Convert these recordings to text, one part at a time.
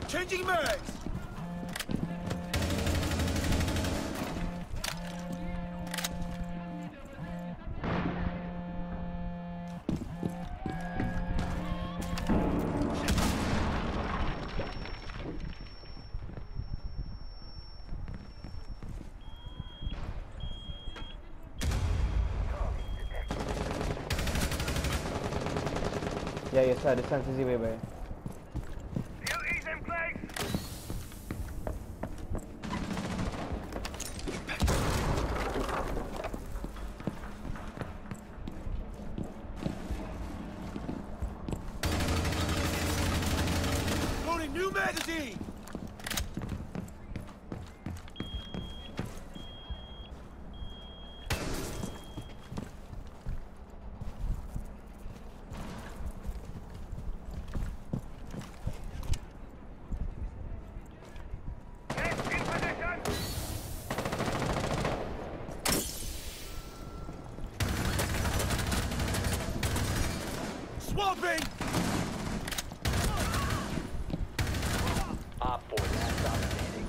Changing mags! Yeah, yes sir, distance is way by. UE's in place! Loading new magazine! Get in position! Swamping! Op 4, last stop standing.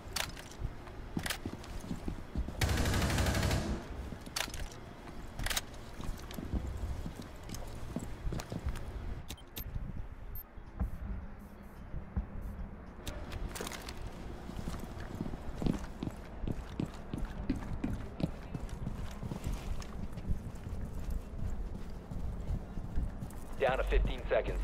Down to 15 seconds.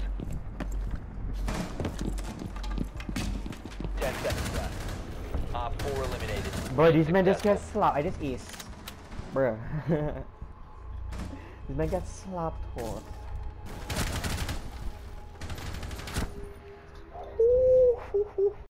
10 seconds left. Op 4 eliminated. Bro, these men just Successful. get slapped. I just aced. Bruh. These men get slapped hard.